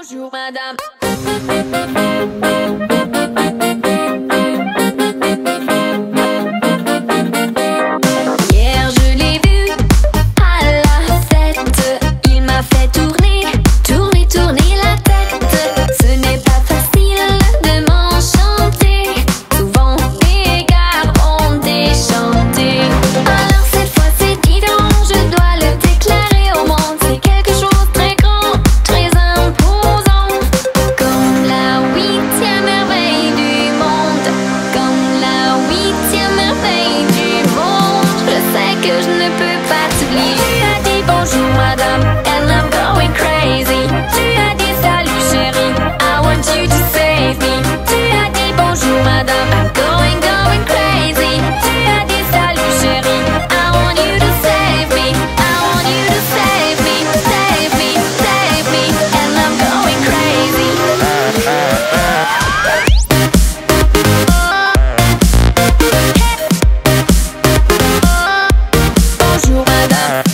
Bonjour madame. Hier je l'ai vu à la fête. Il m'a fait tourner, tourner, tourner la tête. Ce n'est pas facile de m'enchanter. Souvent les gars ont déchanté. Alors cette fois c'est différent, je dois le déclarer au monde. C'est quelque chose de très grand, très imposant. Comme la huitième merveille du monde. Comme la huitième merveille du monde. Je sais que je ne peux pas t'oublier. Tu as dit bonjour madame, and I'm going crazy. Tu as dit salut chérie, I want you to save me. Tu as dit bonjour madame, I'm going crazy. Tu as dit salut chérie, I want you to save me. I want you to save me, save me, save me, and I'm going crazy. Bonjour madame.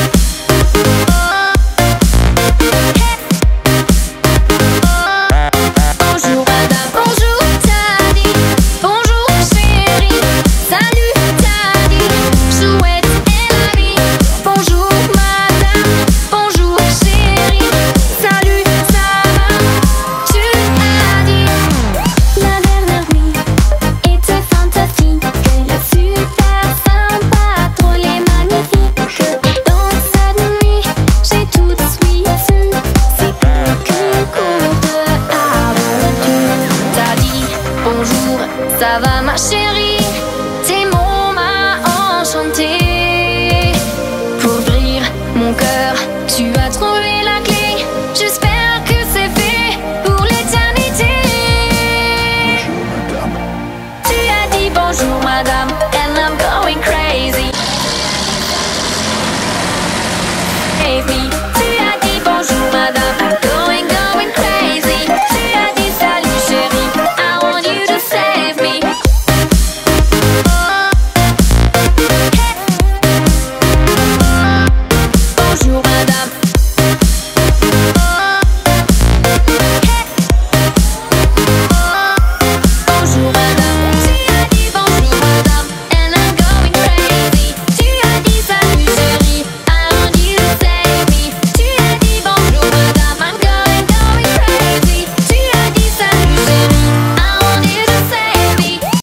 Bonjour madame, bonjour t'as dit, bonjour chérie, salut t'as dit, chouette est la vie. Bonjour madame, bonjour chérie, salut ça va. Tu as dit, la dernière nuit était fantastique, la super sympa, drôle et magnifique. Dans cette nuit, j'ai tout de suite su, c'est qu'une courte aventure. T'as dit bonjour, ça va ma chérie, tes mots m'ont enchanté. Pour ouvrir mon cœur, tu as trouvé la clé. J'espère que c'est fait pour l'éternité. Tu as dit bonjour madame, and I'm going crazy. Save me.